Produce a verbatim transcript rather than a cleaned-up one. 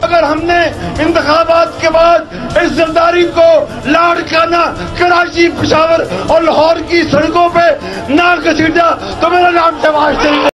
अगर हमने इंतखाबात के बाद इस जरदारी को लाड़काना कराची, पेशावर और लाहौर की सड़कों पे ना घसीटा तो मेरा नाम शहबाज शरीफ